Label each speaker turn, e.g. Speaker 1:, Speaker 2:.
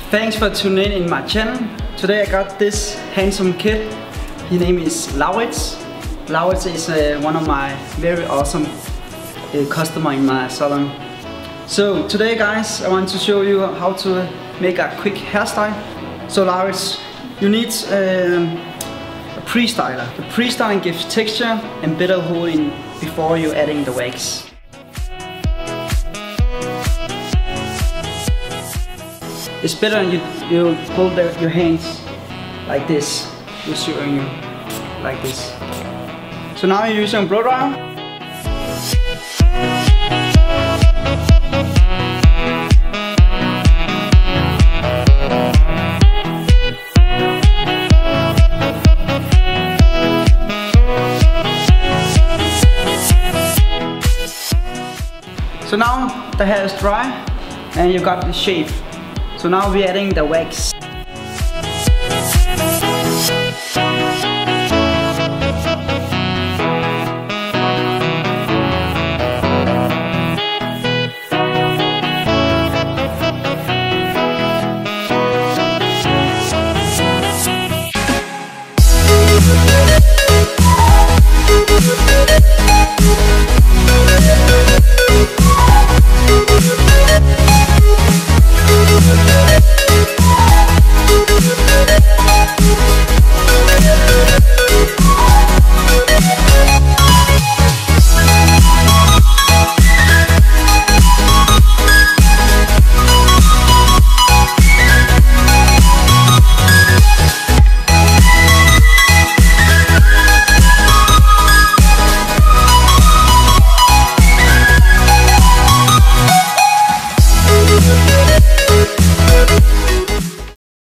Speaker 1: Thanks for tuning in my channel. Today I got this handsome kid. His name is Laurits. Laurits is one of my very awesome customers in my salon. So today guys, I want to show you how to make a quick hairstyle. So Laurits, you need a pre-styler. The pre-styling gives texture and better holding before you adding the wax. It's better you hold your hands like this. We're showing you like this. So now you're using a blow dryer. So now the hair is dry and you got the shape. So now we're adding the wax.